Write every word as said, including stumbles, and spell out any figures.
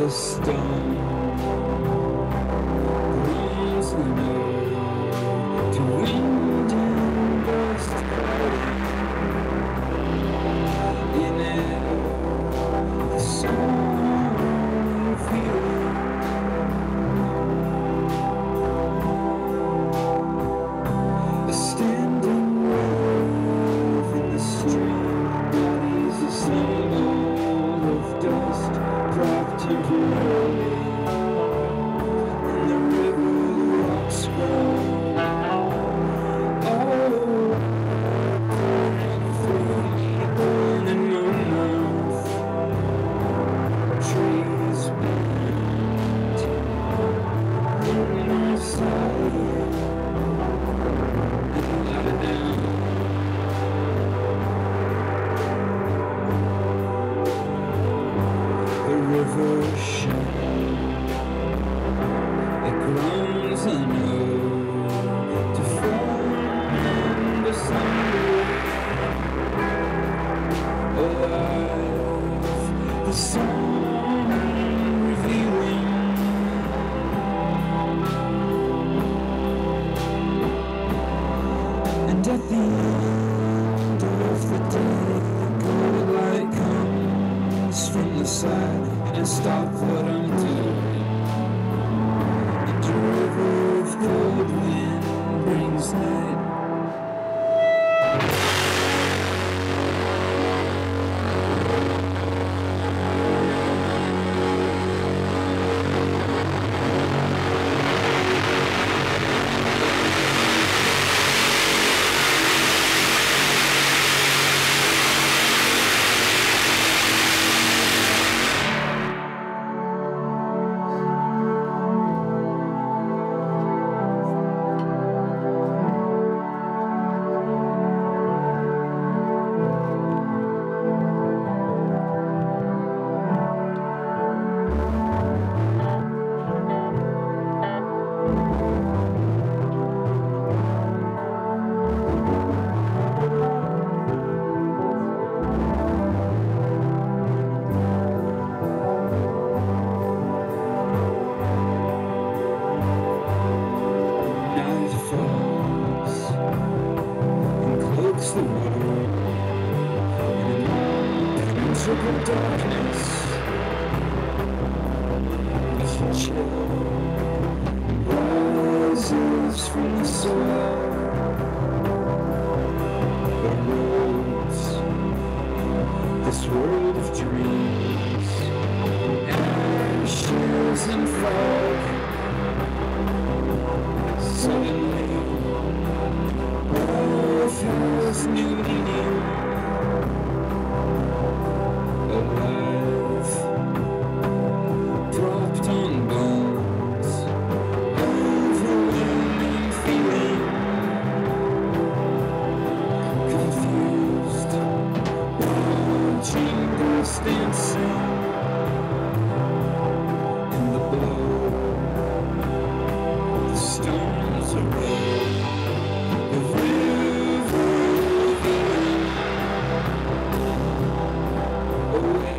the stone runs the night to wind and dust cloudy. In it, the song feeling. A standing wave in the stream, bodies assembled of dust, dropped temporarily, and the river rocks grow. Oh, pouring through me, born in my mouth, trees bent in my side. The river shines, it groans anew to form and asunder. Alive, the song revealing. And at the end of the day, cold light comes from the side, and I stop what I'm doing. And a river of cold wind brings night. The water in an impenetrable darkness, a chill rises from the soil, erodes this world of dreams, ashes and fog. Suddenly life has new meaning. Alive, dropped on bones, overwhelming feeling. Confused, watching ghosts dancing in the blow. The stones are red. The river revealing a way